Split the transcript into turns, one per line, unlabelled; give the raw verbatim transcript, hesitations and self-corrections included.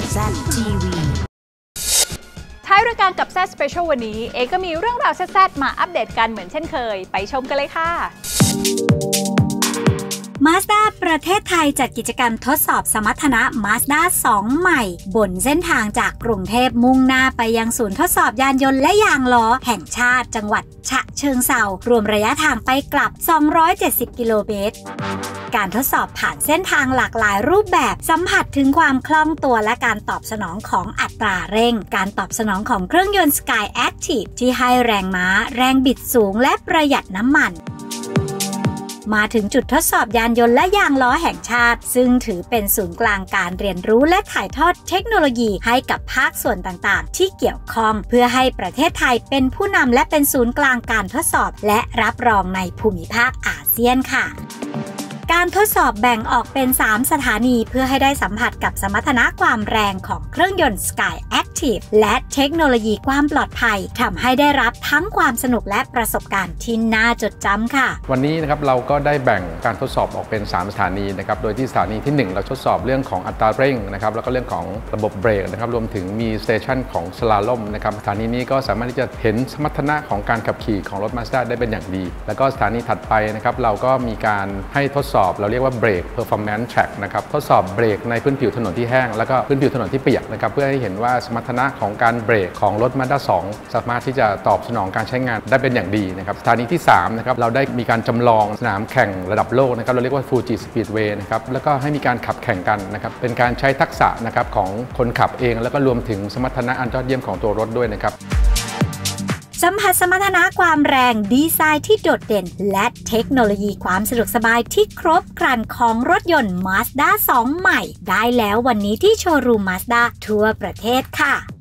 แซด ที วี
ท้ายรายการกับแซดสเปเชียลวันนี้เอก็มีเรื่องราวแซดๆมาอัปเดตกันเหมือนเช่นเคยไปชมกันเลยค่ะ
Mazda ประเทศไทยจัดกิจกรรมทดสอบสมรรถนะ Mazda สอง ใหม่บนเส้นทางจากกรุงเทพมุ่งหน้าไปยังศูนย์ทดสอบยานยนต์และยางล้อแห่งชาติจังหวัดฉะเชิงเทรารวมระยะทางไปกลับสองร้อยเจ็ดสิบกิโลเมตรการทดสอบผ่านเส้นทางหลากหลายรูปแบบสัมผัสถึงความคล่องตัวและการตอบสนองของอัตราเร่งการตอบสนองของเครื่องยนต์ Sky Active ที่ให้แรงม้าแรงบิดสูงและประหยัดน้ำมันมาถึงจุดทดสอบยานยนต์และยางล้อแห่งชาติซึ่งถือเป็นศูนย์กลางการเรียนรู้และถ่ายทอดเทคโนโลยีให้กับภาคส่วนต่างๆที่เกี่ยวข้องเพื่อให้ประเทศไทยเป็นผู้นำและเป็นศูนย์กลางการทดสอบและรับรองในภูมิภาคอาเซียนค่ะการทดสอบแบ่งออกเป็นสามสถานีเพื่อให้ได้สัมผัสกับสมรรถนะความแรงของเครื่องยนต์ Sky Active และเทคโนโลยีความปลอดภัยทำให้ได้รับทั้งความสนุกและประสบการณ์ที่น่าจดจำค่ะ
วันนี้นะครับเราก็ได้แบ่งการทดสอบออกเป็นสามสถานีนะครับโดยที่สถานีที่หนึ่งเราทดสอบเรื่องของอัตราเร่งนะครับแล้วก็เรื่องของระบบเบรกนะครับรวมถึงมีสเตชันของสลาล่มนะครับสถานีนี้ก็สามารถที่จะเห็นสมรรถนะของการขับขี่ของรถ Mazda ได้เป็นอย่างดีแล้วก็สถานีถัดไปนะครับเราก็มีการให้ทดสอบเราเรียกว่าเบรก performance track นะครับทดสอบเบรกในพื้นผิวถนนที่แห้งแล้วก็พื้นผิวถนนที่เปียกนะครับเพื่อให้เห็นว่าสมรรถนะของการเบรกของรถ Mazda สองสามารถที่จะตอบสนองการใช้งานได้เป็นอย่างดีนะครับสถานีที่สามนะครับเราได้มีการจำลองสนามแข่งระดับโลกนะครับเราเรียกว่า Fuji Speedway นะครับแล้วก็ให้มีการขับแข่งกันนะครับเป็นการใช้ทักษะนะครับของคนขับเองแล้วก็รวมถึงสมรรถนะอันยอดเยี่ยมของตัวรถด้วยนะครับ
สัมผัสสมรรถนะความแรงดีไซน์ที่โดดเด่นและเทคโนโลยีความสะดวกสบายที่ครบครันของรถยนต์ Mazda สอง ใหม่ได้แล้ววันนี้ที่โชว์รูม Mazda ทั่วประเทศค่ะ